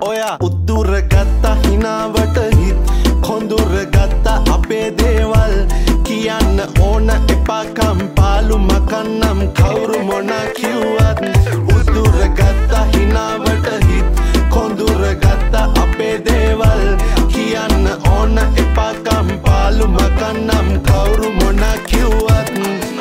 ඔයා උද්දුර ගත්තා හිනාවට හිත් කොඳුර ගත්තා අපේ දේවල් කියන්න ඕන එපා කම්පාලු මකන්නම් කවුරු මොන කිව්වත් උද්දුර ගත්තා හිනාවට හිත් කොඳුර ගත්තා අපේ දේවල් කියන්න ඕන එපා කම්පාලු මකන්නම් කවුරු මොන කිව්වත්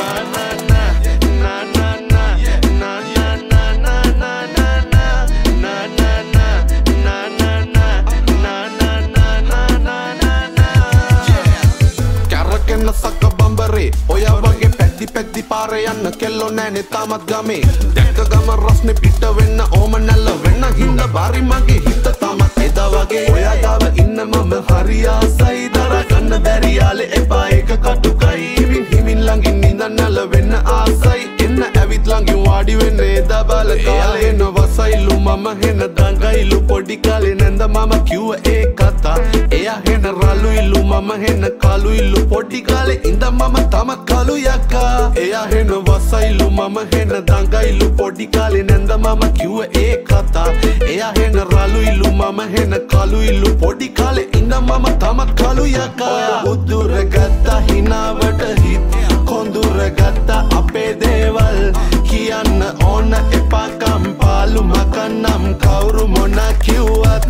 Saka bambare oya wage පැද්දි පාරේ යන්න කෙල්ලෝ නෑනේ තාමත් ගමේ දැක්ක ගම රස්නේ පිට වෙන්න ඕම නැල්ල වෙන්න හින්ද බාරි මගේ හිත තාමත් එදා වගේ ඔයා ගාව ඉන්න මම හරි ආසයි දරා ගන්න බැරි යාලේ එපා එක කටුකයි හිමින් ළඟින් නිදන් නැල වෙන්න ආසයි එන්න ඇවිත් ළඟින් වාඩි වෙන්න එදා බල කාලේ නවසයිලු මම හෙන දඟයිලු පොඩි කාලේ නැන්ද මම කිව්ව ඒ කතා එයා හෙන රළුයිලු මම හෙන කළුයිලු පොඩි කාලේ ඉඳන් මම තාමත් කළු යක්කා එයා හෙන වසයිලු මම හෙන දඟයිලු පොඩි කාලේ නැන්ද මම කිව්ව ඒ කතා එයා හෙන රළුයිලු මම හෙන කළුයිලු පොඩි කාලේ ඉඳන් මම තාමත් කළු යක්කා උදුර ගත්තා හිනාවට හිත් කොඳුර ගත්තා අපේ දේවල් කියන්න ඕන එපා කම්පාලු මකන්නම් කවුරු මොන කිව්වත්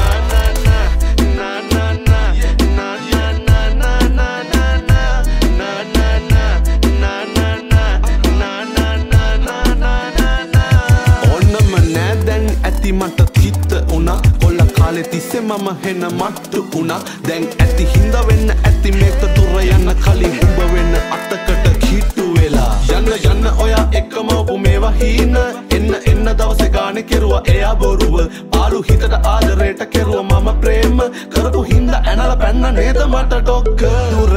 මට කිත්ත උනා කොල්ල කාලේ තිස්සේ මම හෙන මට්ටු උනා දැන් ඇති හින්දා වෙන්න ඇති මේක දුර යන්න කලින් උඹ වෙන්න අතකට කිට්ටු වෙලා යන්න ඔයා එකම ඔපු මේවා හීන එන්න දවසේ ගානේ කෙරුවා එයා බොරුව පාළු හිතට ආදරේට කෙරුවා මම ප්‍රේම කරපු හින්දා ඇනලා පැන්න නේද මට ඩොක්ක දුර